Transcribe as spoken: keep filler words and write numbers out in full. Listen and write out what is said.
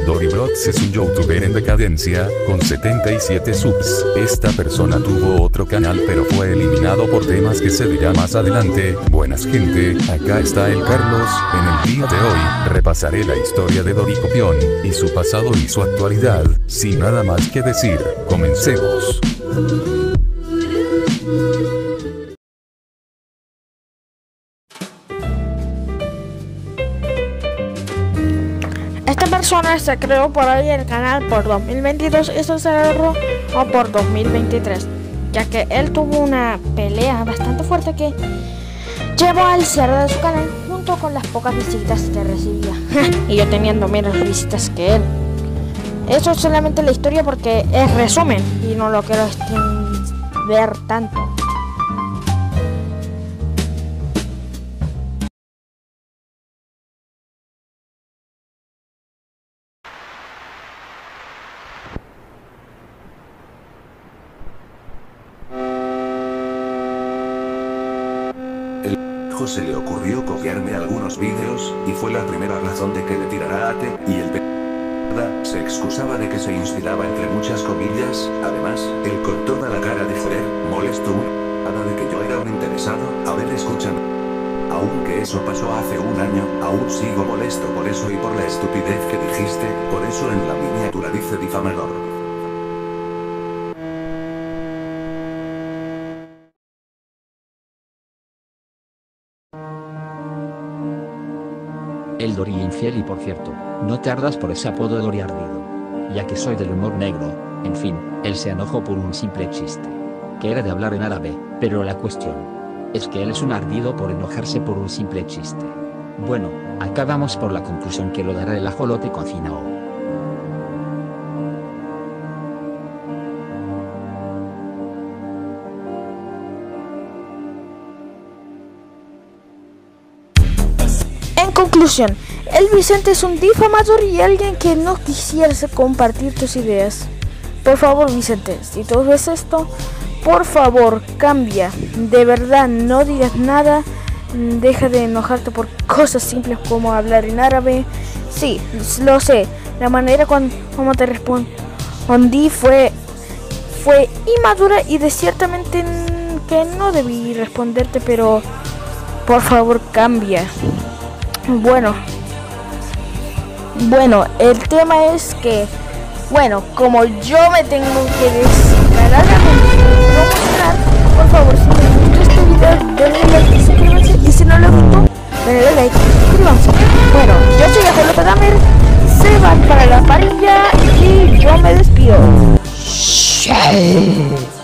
Doribrox es un youtuber en decadencia, con setenta y siete subs. Esta persona tuvo otro canal pero fue eliminado por temas que se dirá más adelante. Buenas gente, acá está el Carlos. En el día de hoy, repasaré la historia de Doricopion, y su pasado y su actualidad. Sin nada más que decir, comencemos. Esta persona se creó por ahí el canal por dos mil veintidós y se cerró por dos mil veintitrés, ya que él tuvo una pelea bastante fuerte que llevó al cierre de su canal junto con las pocas visitas que recibía. Y yo teniendo menos visitas que él. Eso es solamente la historia porque es resumen y no lo quiero ver tanto. Se le ocurrió copiarme algunos vídeos, y fue la primera razón de que le tirara a Ate, y el p*** se excusaba de que se inspiraba entre muchas comillas. Además, él con toda la cara de joder, molesto nada de que yo era un interesado. A ver, escúchame. Aunque eso pasó hace un año, aún sigo molesto por eso y por la estupidez que dijiste. Por eso en la miniatura dice difamador. El Dori infiel. Y por cierto, no te ardas por ese apodo de Dori ardido, ya que soy del humor negro. En fin, él se enojó por un simple chiste, que era de hablar en árabe, pero la cuestión es que él es un ardido por enojarse por un simple chiste. Bueno, acá vamos por la conclusión que lo dará el ajolote cocinado. En conclusión, el Vicente es un difamador y alguien que no quisiera compartir tus ideas. Por favor, Vicente, si tú ves esto, por favor, cambia. De verdad, no digas nada. Deja de enojarte por cosas simples como hablar en árabe. Sí, lo sé. La manera con, como te respondí fue, fue inmadura y de ciertamente que no debí responderte, pero por favor, cambia. Bueno, bueno, el tema es que, bueno, como yo me tengo que descargar por favor, si les gustó este video, denle like y suscríbanse, y si no les gustó, denle like y suscríbanse. Bueno, yo soy Ajolote Gamer, se van para la parrilla y yo me despido.